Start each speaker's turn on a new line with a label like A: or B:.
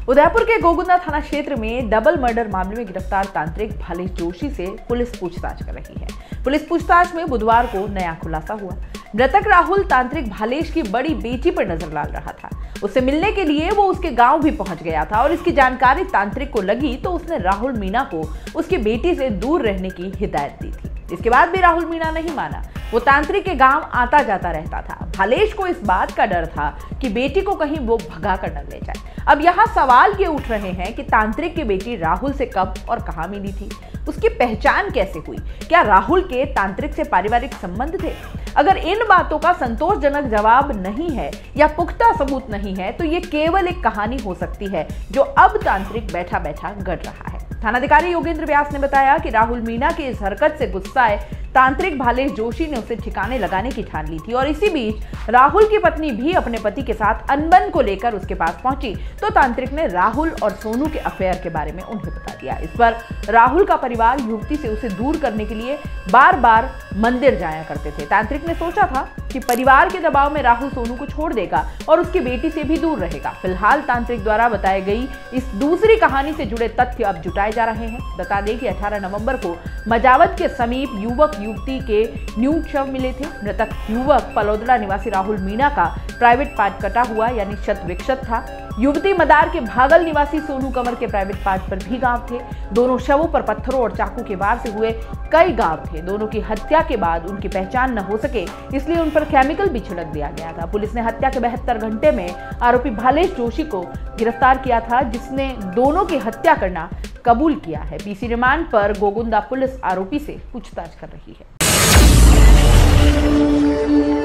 A: उदयपुर के गोगुंदा थाना क्षेत्र में डबल मर्डर मामले में गिरफ्तार तांत्रिक भालेश जोशी से पुलिस पूछताछ कर रही है। पुलिस पूछताछ में बुधवार को नया खुलासा हुआ। मृतक राहुल तांत्रिक भालेश की बड़ी बेटी पर नजर डाल रहा था। उससे मिलने के लिए वो उसके गांव भी पहुंच गया था और इसकी जानकारी तांत्रिक को लगी तो उसने राहुल मीणा को उसकी बेटी से दूर रहने की हिदायत दी थी। इसके बाद भी राहुल मीणा नहीं माना। वो तांत्रिक के गांव आता जाता रहता था। भालेश को इस बात का डर था कि बेटी को कहीं वो भगा कर न ले जाए। अब यहाँ सवाल ये उठ रहे हैं कि तांत्रिक की बेटी राहुल से कब और कहां मिली थी, उसकी पहचान कैसे हुई, क्या राहुल के तांत्रिक से पारिवारिक संबंध थे? अगर इन बातों का संतोषजनक जवाब नहीं है या पुख्ता सबूत नहीं है तो ये केवल एक कहानी हो सकती है जो अब तांत्रिक बैठा बैठा गढ़ रहा है। थानाधिकारी योगेंद्र व्यास ने बताया कि राहुल मीणा की इस हरकत से गुस्साए तांत्रिक भालेश जोशी ने उसे ठिकाने लगाने की ठान ली थी और इसी बीच राहुल की पत्नी भी अपने पति के साथ अनबन को लेकर उसके पास पहुंची तो तांत्रिक ने राहुल और सोनू के अफेयर के बारे में उन्हें बता दिया। इस पर राहुल का परिवार युवती से उसे दूर करने के लिए बार बार मंदिर जाया करते थे। तांत्रिक ने सोचा था कि परिवार के दबाव में राहुल सोनू को छोड़ देगा और उसकी बेटी से भी दूर रहेगा। फिलहाल तांत्रिक द्वारा बताई गई इस दूसरी कहानी से जुड़े तथ्य अब जुटाए जा रहे हैं। बता दें कि 18 नवंबर को मजावत के समीप युवक युवती के न्यूड शव मिले थे। मृतक युवक पलोदड़ा निवासी राहुल मीणा का प्राइवेट पार्ट कटा हुआ यानी शत विक्षत था। युवती मदार के भागल निवासी सोनू कंवर के प्राइवेट पार्ट पर भी घाव थे। दोनों शवों पर पत्थरों और चाकू के वार से हुए कई घाव थे। दोनों की हत्या के बाद उनकी पहचान न हो सके इसलिए उन पर केमिकल भी छिड़क दिया गया था। पुलिस ने हत्या के 72 घंटे में आरोपी भालेश जोशी को गिरफ्तार किया था जिसने दोनों की हत्या करना कबूल किया है। पीसी रिमांड पर गोगुंदा पुलिस आरोपी से पूछताछ कर रही है।